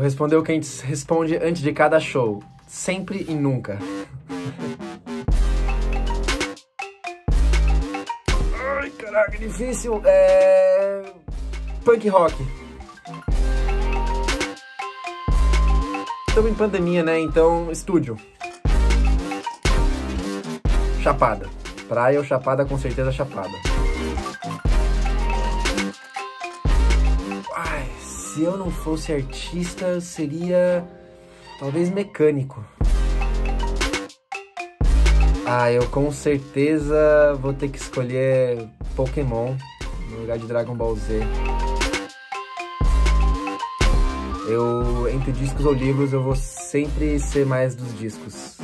responder o que a gente responde antes de cada show. Sempre e nunca. Ai, caraca, difícil. Punk rock. Estamos em pandemia, né? Então, estúdio. Chapada. Praia ou Chapada, com certeza Chapada. Ai, se eu não fosse artista, seria talvez mecânico. Eu com certeza vou ter que escolher Pokémon no lugar de Dragon Ball Z. Entre discos ou livros, eu vou sempre ser mais dos discos.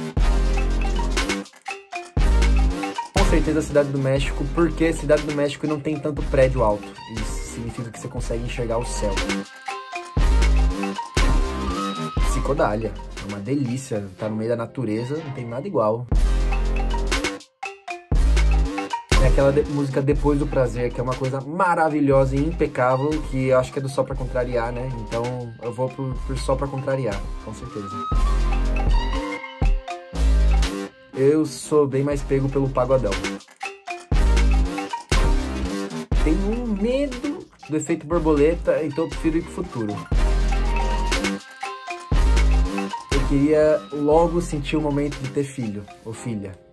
Com certeza Cidade do México, porque Cidade do México não tem tanto prédio alto. Isso significa que você consegue enxergar o céu. Psicodália, é uma delícia, tá no meio da natureza, não tem nada igual. É aquela música Depois do Prazer, que é uma coisa maravilhosa e impecável, que eu acho que é do Só Pra Contrariar, né? Então eu vou por Só Pra Contrariar, com certeza. Eu sou bem mais pego pelo pagodão. Tenho um medo do efeito borboleta, então eu prefiro ir pro futuro. Eu queria logo sentir o momento de ter filho ou filha.